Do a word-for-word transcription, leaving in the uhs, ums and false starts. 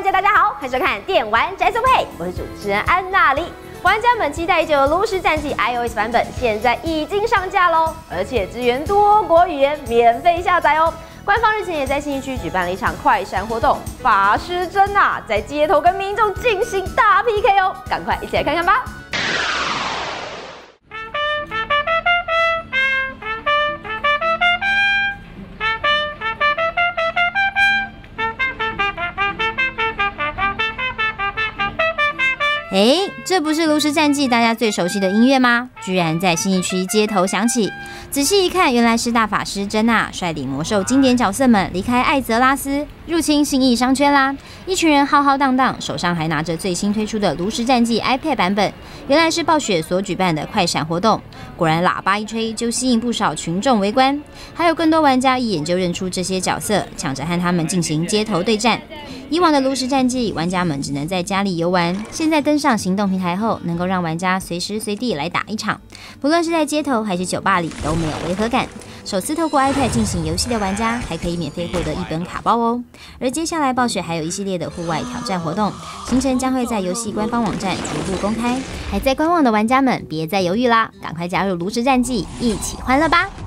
姐，大家好，欢迎收看《电玩宅速配》，我是主持人安娜丽。玩家们期待已久的《炉石战记》iOS 版本现在已经上架喽，而且支援多国语言，免费下载哦。官方日前也在信义区举办了一场快闪活动，法师珍啊在街头跟民众进行大 P K 哦，赶快一起来看看吧。 哎，这不是《炉石战记》大家最熟悉的音乐吗？居然在信义区街头响起。仔细一看，原来是大法师珍娜率领魔兽经典角色们离开艾泽拉斯，入侵信义商圈啦！一群人浩浩荡荡，手上还拿着最新推出的《炉石战记》iPad 版本。原来是暴雪所举办的快闪活动。果然，喇叭一吹就吸引不少群众围观，还有更多玩家一眼就认出这些角色，抢着和他们进行街头对战。 以往的炉石战记，玩家们只能在家里游玩，现在登上行动平台后，能够让玩家随时随地来打一场，不论是在街头还是酒吧里都没有违和感。首次透过 iPad 进行游戏的玩家，还可以免费获得一本卡包哦。而接下来暴雪还有一系列的户外挑战活动，行程将会在游戏官方网站逐步公开。还在观望的玩家们，别再犹豫啦，赶快加入炉石战记，一起欢乐吧！